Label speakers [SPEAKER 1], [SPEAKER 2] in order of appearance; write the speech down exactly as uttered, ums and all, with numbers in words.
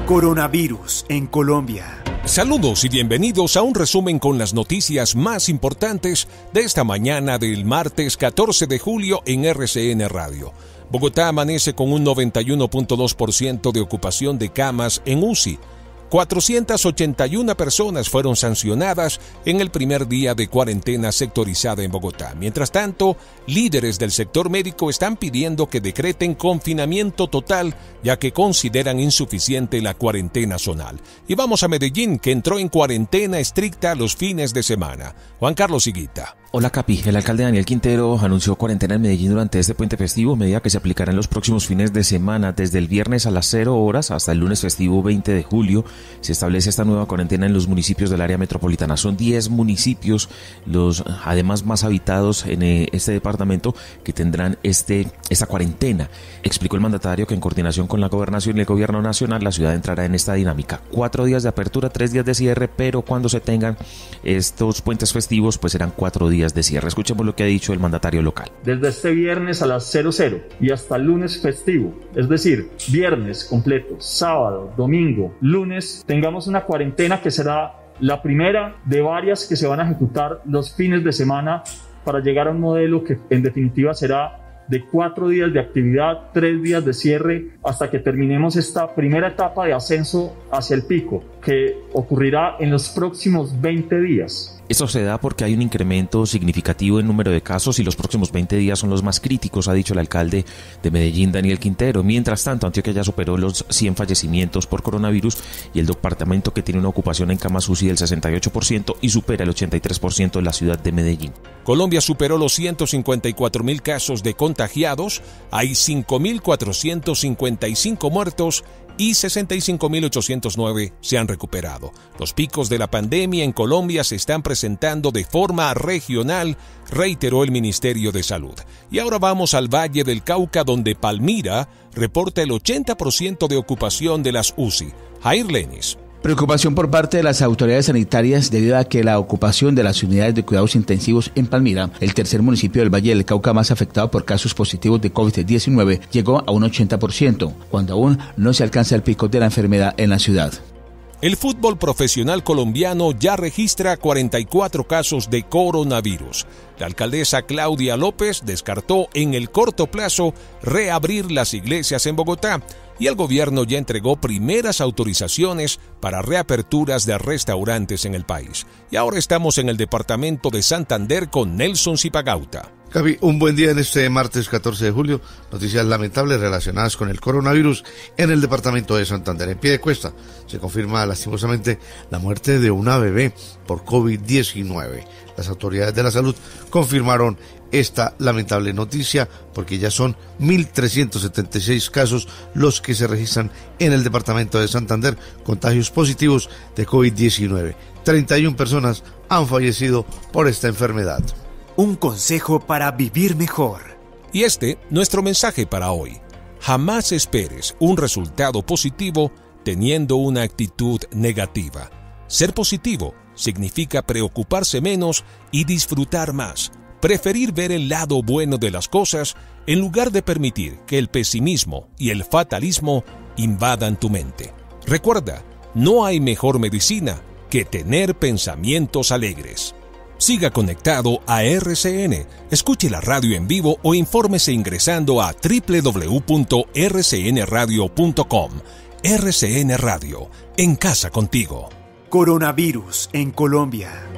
[SPEAKER 1] Coronavirus en Colombia.
[SPEAKER 2] Saludos y bienvenidos a un resumen con las noticias más importantes de esta mañana del martes catorce de julio en R C N Radio. Bogotá amanece con un noventa y uno punto dos por ciento de ocupación de camas en U C I. cuatrocientas ochenta y una personas fueron sancionadas en el primer día de cuarentena sectorizada en Bogotá. Mientras tanto, líderes del sector médico están pidiendo que decreten confinamiento total, ya que consideran insuficiente la cuarentena zonal. Y vamos a Medellín, que entró en cuarentena estricta los fines de semana. Juan Carlos Higuita.
[SPEAKER 3] Hola Capi, el alcalde Daniel Quintero anunció cuarentena en Medellín durante este puente festivo, medida que se aplicará en los próximos fines de semana. Desde el viernes a las cero horas hasta el lunes festivo veinte de julio se establece esta nueva cuarentena en los municipios del área metropolitana. Son diez municipios, los además más habitados en este departamento, que tendrán este esta cuarentena. Explicó el mandatario que en coordinación con la gobernación y el gobierno nacional la ciudad entrará en esta dinámica. Cuatro días de apertura, tres días de cierre, pero cuando se tengan estos puentes festivos pues serán cuatro días de cierre. Escuchemos lo que ha dicho el mandatario local.
[SPEAKER 4] Desde este viernes a las cero cero y hasta el lunes festivo, es decir, viernes completo, sábado, domingo, lunes, tengamos una cuarentena que será la primera de varias que se van a ejecutar los fines de semana para llegar a un modelo que en definitiva será de cuatro días de actividad, tres días de cierre, hasta que terminemos esta primera etapa de ascenso hacia el pico, que ocurrirá en los próximos veinte días.
[SPEAKER 3] Esto se da porque hay un incremento significativo en número de casos y los próximos veinte días son los más críticos, ha dicho el alcalde de Medellín, Daniel Quintero. Mientras tanto, Antioquia ya superó los cien fallecimientos por coronavirus y el departamento, que tiene una ocupación en camas U C I del sesenta y ocho por ciento y supera el ochenta y tres por ciento en la ciudad de Medellín.
[SPEAKER 2] Colombia superó los ciento cincuenta y cuatro mil casos de contagiados, hay cinco mil cuatrocientos cincuenta y cinco muertos y sesenta y cinco mil ochocientos nueve se han recuperado. Los picos de la pandemia en Colombia se están presentando de forma regional, reiteró el Ministerio de Salud. Y ahora vamos al Valle del Cauca, donde Palmira reporta el ochenta por ciento de ocupación de las U C I. Jair Lenis.
[SPEAKER 5] Preocupación por parte de las autoridades sanitarias debido a que la ocupación de las unidades de cuidados intensivos en Palmira, el tercer municipio del Valle del Cauca más afectado por casos positivos de COVID diecinueve, llegó a un ochenta por ciento, cuando aún no se alcanza el pico de la enfermedad en la ciudad.
[SPEAKER 2] El fútbol profesional colombiano ya registra cuarenta y cuatro casos de coronavirus. La alcaldesa Claudia López descartó en el corto plazo reabrir las iglesias en Bogotá, y el gobierno ya entregó primeras autorizaciones para reaperturas de restaurantes en el país. Y ahora estamos en el departamento de Santander con Nelson Zipagauta.
[SPEAKER 6] Gaby, un buen día en este martes catorce de julio. Noticias lamentables relacionadas con el coronavirus en el departamento de Santander. En Piedecuesta se confirma lastimosamente la muerte de una bebé por COVID diecinueve. Las autoridades de la salud confirmaron esta lamentable noticia porque ya son mil trescientos setenta y seis casos los que se registran en el departamento de Santander, contagios positivos de COVID diecinueve. treinta y una personas han fallecido por esta enfermedad.
[SPEAKER 1] Un consejo para vivir mejor.
[SPEAKER 2] Y este, nuestro mensaje para hoy. Jamás esperes un resultado positivo teniendo una actitud negativa. Ser positivo significa preocuparse menos y disfrutar más. Preferir ver el lado bueno de las cosas en lugar de permitir que el pesimismo y el fatalismo invadan tu mente. Recuerda, no hay mejor medicina que tener pensamientos alegres. Siga conectado a R C N, escuche la radio en vivo o infórmese ingresando a doble u doble u doble u punto r c n radio punto com. R C N Radio, en casa contigo.
[SPEAKER 1] Coronavirus en Colombia.